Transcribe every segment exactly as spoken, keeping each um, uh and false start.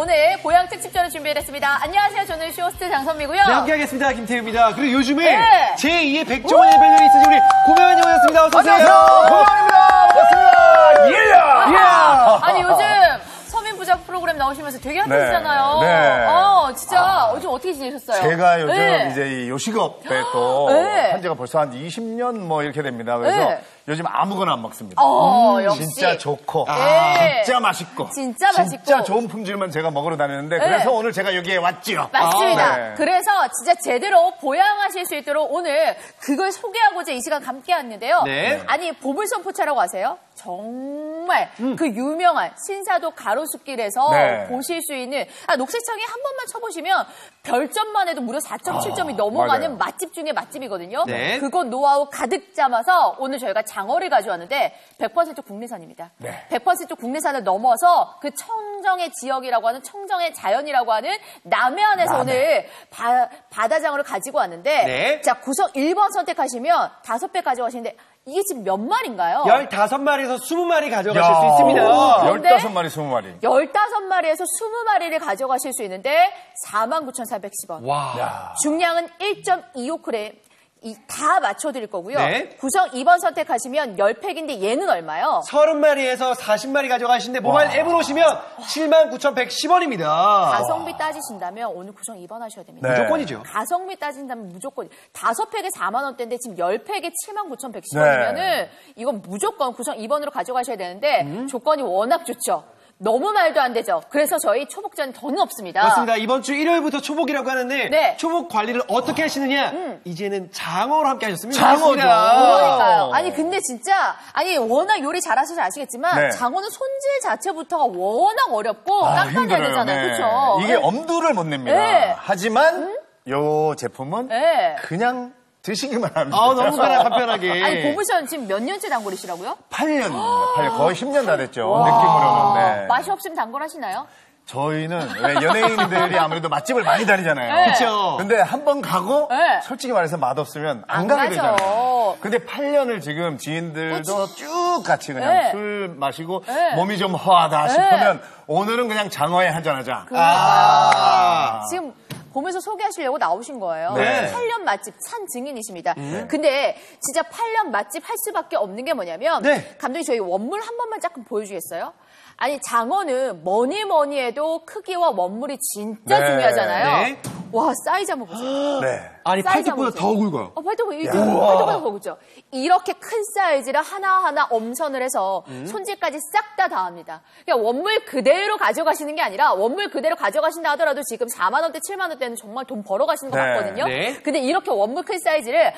오늘 보양 특집전을 준비했습니다. 안녕하세요. 저는 쇼호스트 장선미고요. 네, 함께하겠습니다. 김태우입니다. 그리고 요즘에 네. 제이의 백종원 일병렬이 있으신 우리 고명환 영화였습니다. 어서 오세요. 안녕하세요. 고명환입니다. 반갑습니다. 예! 예! 아니 요즘 서민부작 프로그램 나오시면서 되게 핫하시잖아요. 네. 네. 어, 진짜 요즘 어떻게 지내셨어요? 제가 요즘 네. 이제 이 요식업에 또 네. 한 지가 벌써 한 이십 년 뭐 이렇게 됩니다. 그래서 네. 요즘 아무거나 안 먹습니다. 어, 역시. 진짜 좋고, 네. 진짜 맛있고, 진짜 맛있고. 진짜 좋은 품질만 제가 먹으러 다니는데 네. 그래서 오늘 제가 여기에 왔지요. 맞습니다. 아, 네. 그래서 진짜 제대로 보양하실 수 있도록 오늘 그걸 소개하고자 이 시간 함께 왔는데요. 네. 아니 보물선 포차라고 아세요? 정말 음. 그 유명한 신사도 가로수길에서 네. 보실 수 있는 아, 녹색창에 한 번만 쳐보시면 별점만 해도 무려 사 점 칠 점이 넘어가는 맞아요. 맛집 중에 맛집이거든요. 네. 그거 노하우 가득 담아서 오늘 저희가 장어를 가져왔는데 백 퍼센트 국내산입니다. 네. 백 퍼센트 국내산을 넘어서 그 청정의 지역이라고 하는 청정의 자연이라고 하는 남해안에서 남해. 오늘 바, 바다장어를 가지고 왔는데 네. 자 구성 일 번 선택하시면 다섯 배 가져가시는데 이게 지금 몇 마리인가요? 열다섯 마리에서 스무 마리 가져가실 야. 수 있습니다. 그런데 열다섯 마리, 스무 마리. 열다섯 마리에서 스무 마리를 가져가실 수 있는데 사만 구천사백십 원. 와. 야. 중량은 일 점 이오 그램. 이, 다 맞춰드릴 거고요. 네. 구성 이 번 선택하시면 열 팩인데 얘는 얼마요? 서른 마리에서 사십 마리 가져가시는데 모바일 앱으로 오시면 칠만 구천백십 원입니다. 가성비 따지신다면 오늘 구성 이 번 하셔야 됩니다. 네. 무조건이죠. 가성비 따진다면 무조건 다섯 팩에 사만 원대인데 지금 열 팩에 칠만 구천백십 원이면은 네. 이건 무조건 구성 이 번으로 가져가셔야 되는데 음. 조건이 워낙 좋죠. 너무 말도 안 되죠. 그래서 저희 초복전 더는 없습니다. 맞습니다. 이번 주 일요일부터 초복이라고 하는데 네. 초복 관리를 어떻게 하시느냐? 이제는 장어로 함께 하셨습니다. 장어죠. 그러니까요. 아니 근데 진짜 아니 워낙 요리 잘하셔서 아시겠지만 네. 장어는 손질 자체부터가 워낙 어렵고 아, 깐깐해야 힘들어요. 되잖아요. 네. 그렇죠? 이게 엄두를 못 냅니다. 네. 하지만 요 제품은 네. 그냥 드시기만 합니다. 아, 너무 그냥 간편하게. 아니 보물선 지금 몇 년째 단골이시라고요? 팔 년입니다. 팔 년. 거의 십 년 다 됐죠. 느낌으로는. 네. 맛이 없으면 단골하시나요? 저희는 왜 연예인들이 아무래도 맛집을 많이 다니잖아요. 네. 그쵸. 근데 한 번 가고 네. 솔직히 말해서 맛없으면 안, 안 가게 가죠. 되잖아요. 근데 팔 년을 지금 지인들도 쭉 같이 그냥 네. 술 마시고 네. 몸이 좀 허하다 네. 싶으면 오늘은 그냥 장어에 한잔하자. 아. 지금 보면서 소개하시려고 나오신 거예요. 네. 팔 년 맛집 산 증인이십니다. 근데 진짜 팔 년 맛집 할 수밖에 없는 게 뭐냐면 네. 감독님 저희 원물 한 번만 조금 보여주겠어요? 아니 장어는 뭐니 뭐니 해도 크기와 원물이 진짜 네. 중요하잖아요. 네. 와 사이즈 한번 보세요. 네. 아니, 사이즈 팔뚝보다 한번 더 보세요. 굵어요. 어, 팔뚝, 이게 팔뚝보다 더 굵죠. 이렇게 큰 사이즈를 하나하나 엄선을 해서 음. 손질까지 싹 다 다합니다. 그러니까 원물 그대로 가져가시는 게 아니라 원물 그대로 가져가신다 하더라도 지금 사만 원대, 칠만 원대는 정말 돈 벌어가시는 것 네. 같거든요. 네. 근데 이렇게 원물 큰 사이즈를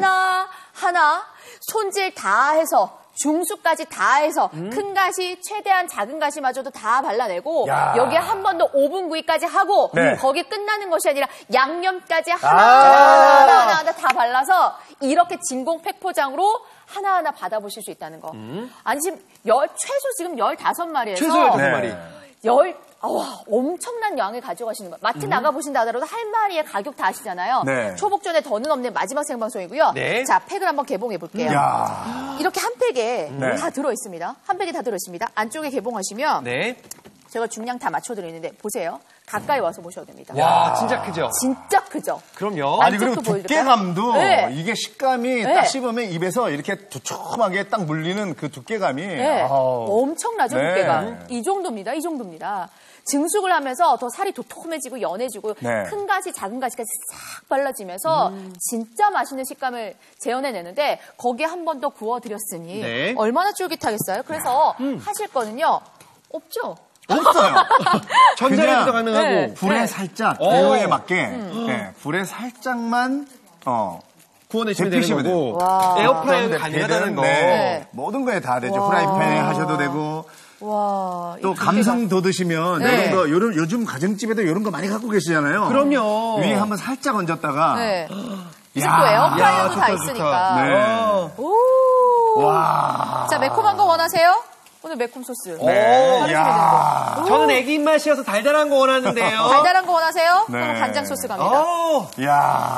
하나하나 손질 다 해서 중수까지 다 해서 음. 큰 가시, 최대한 작은 가시마저도 다 발라내고 야. 여기에 한 번 더 오븐 구이까지 하고 네. 거기 끝나는 것이 아니라 양념까지 하나, 아. 하나, 하나, 하나, 하나 다 발라서 이렇게 진공 팩포장으로 하나하나 받아보실 수 있다는 거. 아니 지금 열, 최소 지금 열다섯 마리에서 최소 열다섯 네. 마리. 열, 와, 엄청난 양을 가져가시는 거예요. 마트 나가보신다 하더라도 한 마리의 가격 다 아시잖아요. 네. 초복전에 더는 없는 마지막 생방송이고요. 네. 자, 팩을 한번 개봉해 볼게요. 야. 이렇게 한 팩에 네. 다 들어있습니다. 한 팩에 다 들어있습니다. 안쪽에 개봉하시면 네. 제가 중량 다 맞춰드리는데 보세요. 가까이 와서 보셔도 됩니다. 와, 진짜 크죠? 진짜 크죠? 그럼요. 아니 그리고 안쪽도 보여드릴까요? 두께감도 네. 이게 식감이 네. 딱 씹으면 입에서 이렇게 두툼하게 딱 물리는 그 두께감이 네. 아우. 엄청나죠, 네. 두께가. 이 정도입니다. 이 정도입니다. 증숙을 하면서 더 살이 도톰해지고 연해지고 네. 큰 가시, 작은 가시까지 싹 발라지면서 진짜 맛있는 식감을 재현해내는데 거기에 한 번 더 구워드렸으니 네. 얼마나 쫄깃하겠어요? 그래서 하실 거는요. 없죠? 없어요. 전자레인지도 가능하고. 네. 불에 네. 살짝 오. 배우에 맞게 네, 불에 살짝만 어 구워내시면 데피시면 되는 돼요. 거고. 와. 에어프라이어 가능하다는 거. 네. 네. 모든 거에 다 되죠. 와. 프라이팬에 하셔도 되고 와. 또 이 감성 돋으시면 네. 이런 거 요런, 요즘 가정집에도 이런 거 많이 갖고 계시잖아요. 그럼요. 위에 한번 살짝 얹었다가 네. 이 야. 정도 에어프라이어도 야, 다 좋다, 있으니까. 좋다. 네. 오. 와. 자, 매콤한 거 원하세요? 오늘 매콤 소스. 네. 바르시면 야. 되는 거. 저는 애기 입맛이어서 달달한 거 원하는데요. 달달한 거 원하세요? 네. 그럼 간장 소스 갑니다. 어,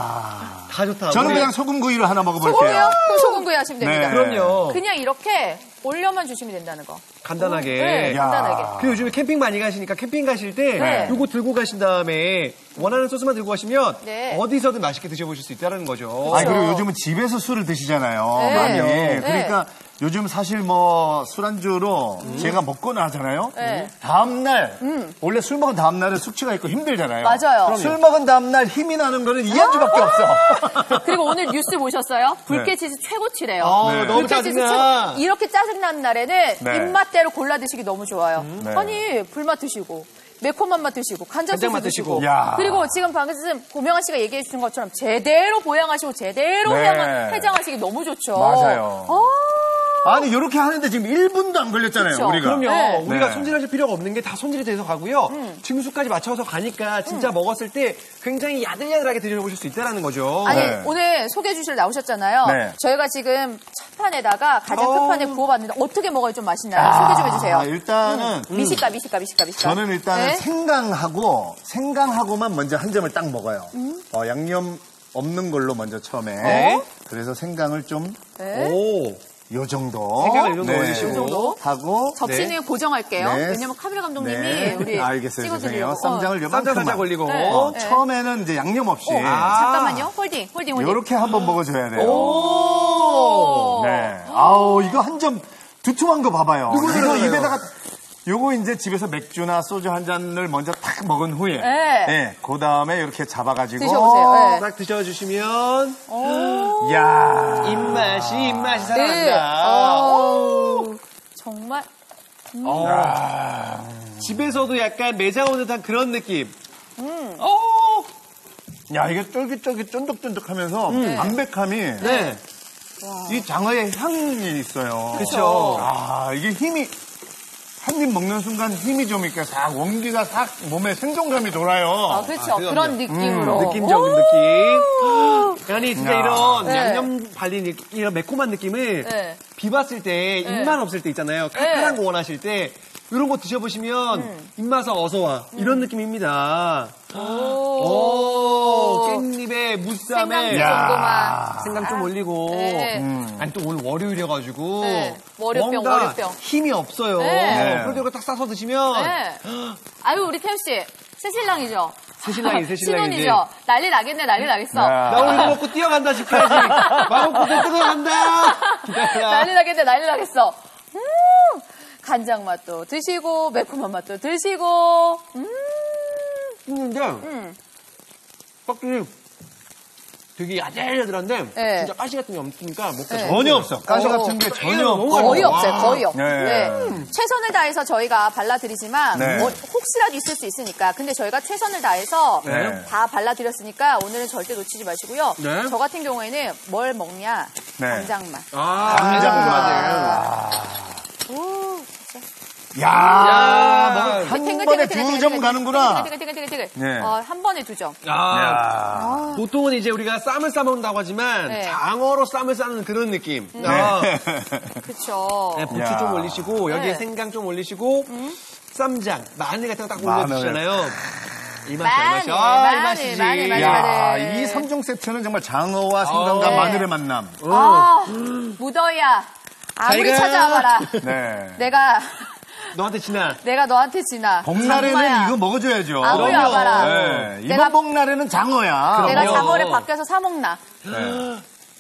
야. 다 좋다. 저는 우리- 그냥 소금구이를 하나 먹어볼게요. 소금구이요? 그럼 소금구이 하시면 됩니다. 네. 그럼요. 그냥 이렇게 올려만 주시면 된다는 거. 간단하게. 네, 야. 간단하게. 그리고 요즘에 캠핑 많이 가시니까 캠핑 가실 때 네. 요거 들고 가신 다음에 원하는 소스만 들고 가시면 네. 어디서든 맛있게 드셔보실 수 있다는 거죠. 아니, 그리고 요즘은 집에서 술을 드시잖아요. 네. 많이. 네. 그러니까 요즘 사실 뭐 술안주로 제가 먹거나 하잖아요. 네. 다음날 원래 술 먹은 다음날은 숙취가 있고 힘들잖아요. 맞아요. 그럼 술 먹은 다음날 힘이 나는 거는 이 안주밖에 없어. 그리고 오늘 뉴스 보셨어요? 불깨치즈 최고치래요. 아, 네. 너무 불깨치즈 짜증나. 최고. 이렇게 짜증나는 날에는 네. 입맛대로 골라 드시기 너무 좋아요. 네. 아니 불맛 드시고 매콤한 맛 드시고 간장 소스 간장 맛 드시고 드시고. 야. 그리고 지금 방금 고명아 씨가 얘기해 주신 것처럼 제대로 보양하시고 제대로 네. 해양- 해장하시기 너무 좋죠. 맞아요. 어, 아니, 이렇게 하는데 지금 일 분도 안 걸렸잖아요, 그쵸. 우리가. 그럼요. 네. 우리가 네. 손질하실 필요가 없는 게 다 손질이 돼서 가고요. 증수까지 맞춰서 가니까 진짜 먹었을 때 굉장히 야들야들하게 드셔보실 수 있다는 거죠. 아니 네. 오늘 소개해 주실 나오셨잖아요. 네. 저희가 지금 첫 판에다가 가장 어. 끝판에 구워봤는데 어떻게 먹어야 좀 맛있나요? 소개 좀 해주세요. 아, 일단은 미식가 미식가 미식가 미식가. 저는 일단은 네? 생강하고 생강하고만 먼저 한 점을 딱 먹어요. 음. 어, 양념 없는 걸로 먼저 처음에. 네. 그래서 생강을 좀 네. 오. 요 정도. 생강을 이 정도 네. 올리시고. 이 정도? 하고 접시는 고정할게요. 네. 왜냐면 카메라 감독님이 네. 우리 알겠어요. 찍어드리려고. 죄송해요. 쌈장을 어. 요만큼만. 쌈장 살짝 올리고. 네. 어, 네. 처음에는 이제 양념 없이 아. 잠깐만요. 홀딩, 홀딩, 홀딩. 요렇게 한번 먹어줘야 돼요. 오. 네. 아우, 이거 한 점 두툼한 거 봐봐요. 이거 들어가요? 입에다가 요거 이제 집에서 맥주나 소주 한 잔을 먼저 탁 먹은 후에 네. 네, 그 다음에 이렇게 잡아가지고 드셔보세요. 네. 딱 드셔주시면 오. 야 입맛이 입맛이 네. 살아난다. 어. 정말. 어. 집에서도 약간 매장 온 듯한 그런 느낌. 음. 어. 야, 이게 쫄깃쫄깃 쫀득쫀득하면서 담백함이 네. 이 장어의 향이 있어요. 그렇죠. 아, 이게 힘이 한 입 먹는 순간 힘이 좀 이렇게 싹 원기가 싹 몸에 생존감이 돌아요. 아, 그렇죠. 아, 그런 느낌으로. 느낌적인 느낌. 아니 진짜 야. 이런 네. 양념 발린 이- 이런 매콤한 느낌을 네. 비봤을 때 네. 입맛 없을 때 있잖아요. 칼칼한 거 원하실 때 이런 거 드셔보시면 입맛은 어서 와 이런 느낌입니다. 오. 오, 깻잎에 무쌈에 생강 정도만. 생강 좀 올리고. 네. 음. 아니 또 오늘 월요일이어가지고 네. 월요병, 뭔가 월요병. 힘이 없어요. 네. 그럴 때 이거 딱 싸서 드시면 네. 아유, 우리 태우 씨. 새신랑이죠? 새신랑이 새신랑이 신혼이죠? 난리 나겠네, 난리 나겠어. 야. 나 오늘 이거 먹고 뛰어간다 싶어야지. 마법꽃에 뜯어간다. 기다려. 난리 나겠네, 난리 나겠어. 음, 간장 맛도 드시고, 매콤한 맛도 드시고, 음, 근데 음. 확실히 되게 야들야들한데 네. 진짜 가시 같은 게 없으니까 먹기 네. 전혀 없어. 가시 어. 같은 게 전혀 너무 없고. 거의 와. 없어요, 거의 없. 네. 네. 최선을 다해서 저희가 발라드리지만, 네. 뭐 혹시라도 있을 수 있으니까. 근데 저희가 최선을 다해서 네. 다 발라드렸으니까 오늘은 절대 놓치지 마시고요. 네. 저 같은 경우에는 뭘 먹냐? 네. 간장맛. 아, 간장맛. 오, 진짜. 야, 야, 뭐 탱글, 한 탱글, 번에 탱글, 두 탱글, 점 탱글, 가는구나. 탱글, 탱글, 탱글, 탱글. 네. 어, 한 번에 두 점. 아, 야. 보통은 이제 우리가 쌈을 싸먹는다고 하지만 네. 장어로 쌈을 싸는 그런 느낌. 아, 그쵸. 네, 부추 야. 좀 올리시고 여기에 네. 생강 좀 올리시고 쌈장, 마늘 같은 거 딱 마늘. 올려주시잖아요. 이 맛이 이 마늘, 맛이. 아, 이 마늘, 맛이지. 마늘, 마늘, 야, 마늘. 이 삼 종 세트는 정말 장어와 생강과 네. 마늘의 만남. 아, 무더위야. 아무리 자기가- 찾아와봐라. 네. 내가, 너한테 지나. 내가 너한테 지나. 복날에는 장어야. 이거 먹어줘야죠. 아무리 그럼요. 와봐라. 네. 내가- 이번 복날에는 장어야. 내가 그럼요. 장어를 밖에서 사먹나. 네.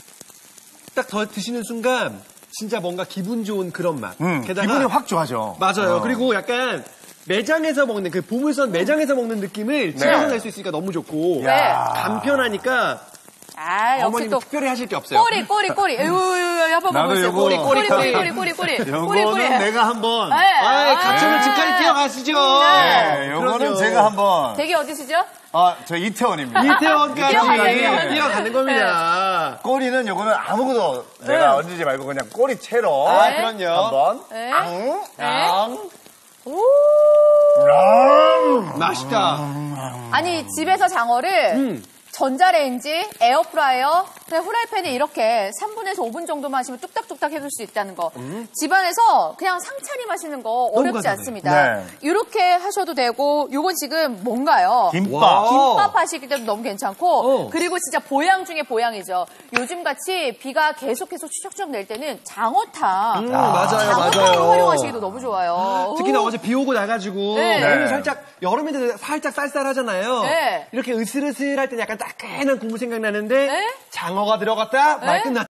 딱 더 드시는 순간 진짜 뭔가 기분 좋은 그런 맛. 음, 게다가 기분이 확 좋아져. 맞아요. 어. 그리고 약간 매장에서 먹는 그 보물선 매장에서 먹는 느낌을 집에서 낼 수 있으니까 너무 좋고 야. 간편하니까 아, 역시 어머님 또. 특별히 하실 게 없어요. 꼬리, 꼬리, 꼬리. 에휴, 한번 나도 보세요. 요거- 꼬리, 꼬리, 꼬리, 꼬리, 꼬리, 꼬리, 꼬리. 요거는 내가 한번. 네. 아이, 아. 가축을 집까지 뛰어가시죠. 네, 요거는 그럼요. 제가 한번. 댁이 어디시죠? 아, 저 이태원입니다. 이태원까지 뛰어가네, 뛰어가네. 뛰어가는 겁니다. 꼬리는 요거는 아무것도 내가 얹지 말고 그냥 꼬리 채로. 아, 네. 그럼요. 한번. 네. 앙. 네. 앙. 오. 앙. 맛있다. 아니, 집에서 장어를 음. 전자레인지, 에어프라이어, 그냥 후라이팬에 이렇게 삼 분에서 오 분 정도만 하시면 뚝딱뚝딱 해줄 수 있다는 거. 음. 집안에서 그냥 상차림 하시는 거 어렵지 간단해. 않습니다. 네. 이렇게 하셔도 되고, 요건 지금 뭔가요? 김밥. 김밥 하시기 때문에 너무 괜찮고, 어. 그리고 진짜 보양 중에 보양이죠. 요즘같이 비가 계속해서 추적추적 낼 때는 장어탕. 음, 맞아요, 장어탕으로 맞아요. 활용하시기도 너무 좋아요. 특히나 어제 비 오고 나가지고 네. 오늘 살짝 여름인데 살짝 쌀쌀하잖아요. 네. 이렇게 으슬으슬할 때 약간 따끈한 국물 생각나는데 네? 장어가 들어갔다 말 네? 끝났다.